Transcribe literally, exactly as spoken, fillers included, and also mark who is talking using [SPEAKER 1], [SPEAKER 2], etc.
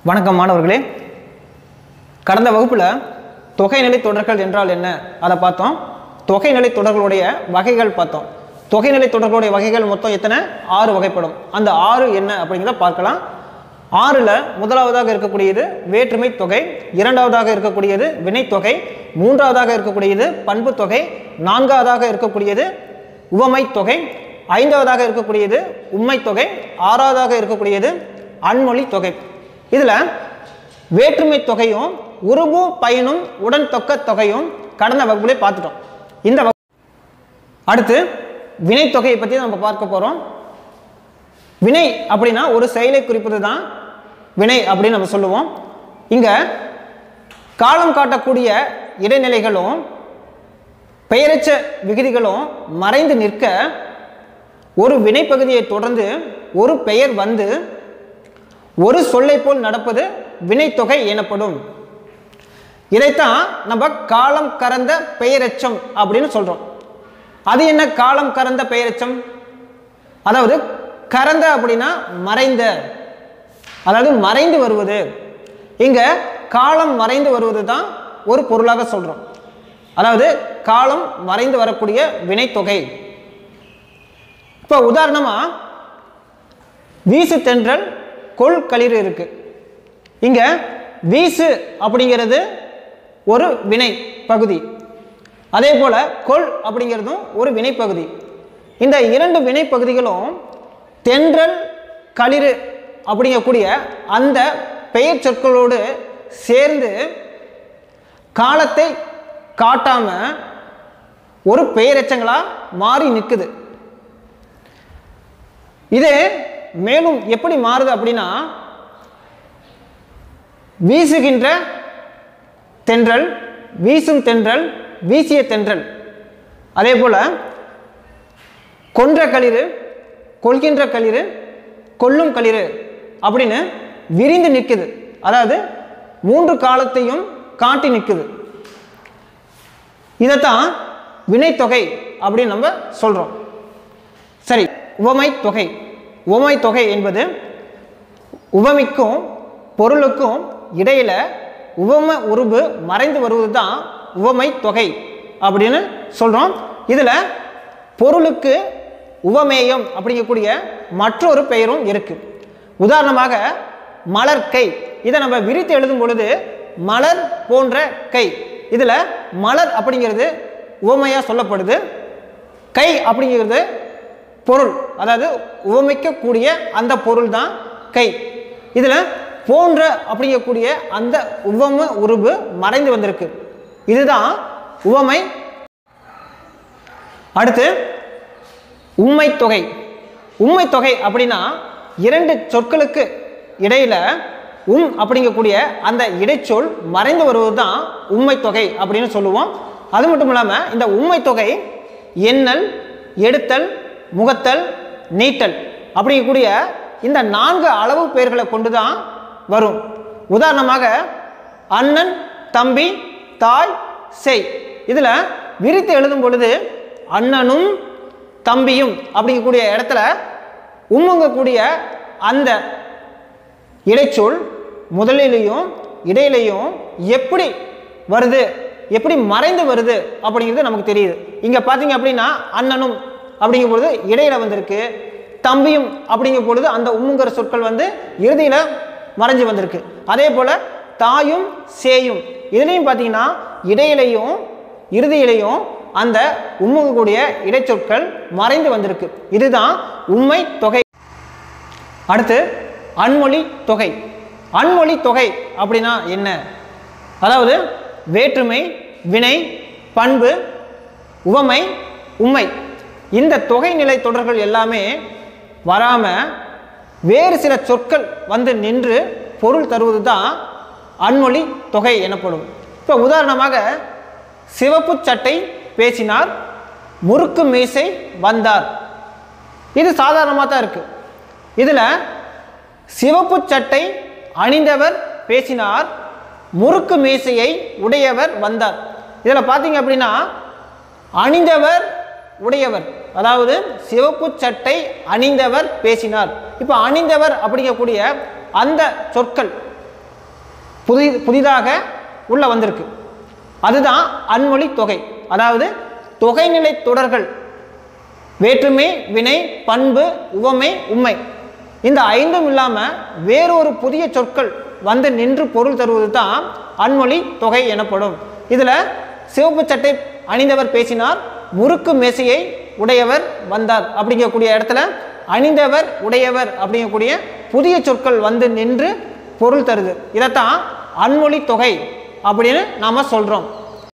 [SPEAKER 1] வணக்கம் மாணவர்களே. கடந்த வகுப்புல தொகைநிலை தொடர்கள் என்றால் என்ன அதை பார்த்தோம். தொகைநிலை தொடர்களுடைய வகைகள் பார்த்தோம். தொகைநிலை தொடர்களுடைய வகைகள் மொத்தம் எத்தனை? ஆறு வகைப்படும். அந்த ஆறு என்ன அப்படிங்கிறத பார்க்கலாம். ஆறுல முதலாவதாக இருக்கக்கூடியது வேற்றுமை தொகை, இரண்டாவதாக இருக்கக்கூடியது வினைத்தொகை, மூன்றாவதாக இருக்கக்கூடியது பண்பு தொகை, நான்காவதாக இருக்கக்கூடியது உவமை தொகை, ஐந்தாவதாக இருக்கக்கூடியது உண்மை தொகை, ஆறாவதாக இருக்கக்கூடியது அன்மொழி தொகை. இதுல வேற்றுமை தொகையும் உருபு பயனும் உடன் தொக்க தொகையும் கடந்த வகுப்புலே பார்த்துட்டோம். இந்த அடுத்து வினை தொகையை பற்றி நம்ம பார்க்க போறோம். வினை அப்படின்னா ஒரு செயலை குறிப்பது தான் வினை அப்படின்னு நம்ம சொல்லுவோம். இங்க காலம் காட்டக்கூடிய இடைநிலைகளும் பெயரச்ச விகுதிகளும் மறைந்து நிற்க ஒரு வினை பகுதியை தொடர்ந்து ஒரு பெயர் வந்து ஒரு சொல்லை போல் நடப்பது வினைத்தொகை எனப்படும். இதைத்தான் நம்ம காலம் கறந்த பெயரெச்சம் அப்படின்னு சொல்றோம். அது என்ன காலம் கறந்த பெயரெச்சம்? அதாவது கறந்த அப்படின்னா மறைந்த, அதாவது மறைந்து வருவது. இங்க காலம் மறைந்து வருவது தான் ஒரு பொருளாக சொல்றோம். அதாவது காலம் மறைந்து வரக்கூடிய வினைத்தொகை. இப்ப உதாரணமா வீசு தென்றல் கொள் களிறு இருக்கு. இங்க வீசு அப்படிங்கிறது ஒரு வினை பகுதி, அதே போல கொள் அப்படிங்கிறதும் ஒரு வினை பகுதி. இந்த இரண்டு வினை பகுதிகளும் தென்றல் களிறு அப்படிங்கக்கூடிய அந்த பெயர் சொற்களோடு சேர்ந்து காலத்தை காட்டாம ஒரு பெயரெச்சங்களா மாறி நிற்குது. இது மேலும் எப்படி மாறுது அப்படின்னா, வீசுகின்ற தென்றல், வீசும் தென்றல், வீசிய தென்றல், அதே போல கொன்ற களிறு, கொள்கின்ற களிறு, கொல்லும் களிறு அப்படின்னு விரிந்து நிற்குது. அதாவது மூன்று காலத்தையும் காட்டி நிற்குது. இதைத்தான் வினைத்தொகை அப்படின்னு நம்ம சொல்றோம். சரி, உவமை தொகை. உவமை தொகை என்பது உவமைக்கும் பொருளுக்கும் இடையில உவம உருபு மறைந்து வருவது தான் உவமை தொகை அப்படின்னு சொல்றோம். இதுல பொருளுக்கு உவமேயம் அப்படிங்கக்கூடிய மற்றொரு பெயரும் இருக்கு. உதாரணமாக மலர் கை, இதை நம்ம விரித்து எழுதும் பொழுது மலர் போன்ற கை. இதுல மலர் அப்படிங்கிறது உவமையா சொல்லப்படுது, கை அப்படிங்கிறது பொருள், அதாவது உவமைக்கக்கூடிய அந்த பொருள் தான் கை. இதுல போன்ற அப்படிங்கக்கூடிய அந்த உவம உருபு மறைந்து வந்திருக்கு. இதுதான் உவமை. அடுத்து உண்மை தொகை. உண்மை தொகை அப்படின்னா இரண்டு சொற்களுக்கு இடையில உம் அப்படிங்கக்கூடிய அந்த இடைச்சொல் மறைந்து வருவது தான் உண்மை தொகை அப்படின்னு சொல்லுவோம். அது மட்டும் இல்லாம இந்த உண்மை தொகை எண்ணல், எடுத்தல், முகத்தல், நீட்டல் அப்படிங்கக்கூடிய இந்த நான்கு அளவு பெயர்களை கொண்டுதான் வரும். உதாரணமாக அண்ணன், தம்பி, தாய், செய். இதுல விரித்து எழுதும் பொழுது அண்ணனும் தம்பியும் அப்படிங்கக்கூடிய இடத்துல உம்முங்கக்கூடிய அந்த இடைச்சொல் முதலிலையும் இடையிலையும் எப்படி வருது, எப்படி மறைந்து வருது அப்படிங்கிறது நமக்கு தெரியுது. இங்க பாத்தீங்க அப்படின்னா அண்ணனும் அப்படிங்கும் பொழுது இடையில வந்திருக்கு, தம்பியும் அப்படிங்கும் பொழுது அந்த உம்முங்கிற சொற்கள் வந்து இறுதியில மறைஞ்சு வந்திருக்கு. அதே போல தாயும் சேயும் இதுலையும் பார்த்தீங்கன்னா இடையிலையும் இறுதியிலையும் அந்த உம்முங்கக்கூடிய இடைச்சொற்கள் மறைந்து வந்திருக்கு. இதுதான் உண்மை தொகை. அடுத்து அன்மொழி தொகை. அன்மொழி தொகை அப்படின்னா என்ன? அதாவது வேற்றுமை, வினை, பண்பு, உவமை, உண்மை இந்த தொகைநிலை தொடர்கள் எல்லாமே வராம வேறு சில சொற்கள் வந்து நின்று பொருள் தருவது தான் அன்மொழி தொகை எனப்படும். இப்போ உதாரணமாக சிவப்பு சட்டை பேசினார், முறுக்கு மீசை வந்தார். இது சாதாரணமாக தான் இருக்கு. இதுல சிவப்பு சட்டை அணிந்தவர் பேசினார், முறுக்கு மீசையை உடையவர் வந்தார். இதுல பார்த்தீங்க அப்படின்னா அணிந்தவர் உடையவர், அதாவது சிவப்பு சட்டை அணிந்தவர் பேசினார். இப்போ அணிந்தவர் அப்படிங்கக்கூடிய அந்த சொற்கள் புதி புதிதாக உள்ள வந்திருக்கு. அதுதான் அன்மொழி தொகை. அதாவது தொகைநிலை தொடர்கள் வேற்றுமை, வினை, பண்பு, உவமை, உண்மை இந்த ஐந்தும் இல்லாமல் வேறொரு புதிய சொற்கள் வந்து நின்று பொருள் தருவது தான் அன்மொழி தொகை எனப்படும். இதில் சிவப்பு சட்டை அணிந்தவர் பேசினார், முறுக்கு மேசையை உடையவர் வந்தார் அப்படிங்கக்கூடிய இடத்துல அணிந்தவர், உடையவர் அப்படிங்கக்கூடிய புதிய சொற்கள் வந்து நின்று பொருள் தருது. இதைத்தான் அன்மொழி தொகை அப்படின்னு நாம் சொல்கிறோம்.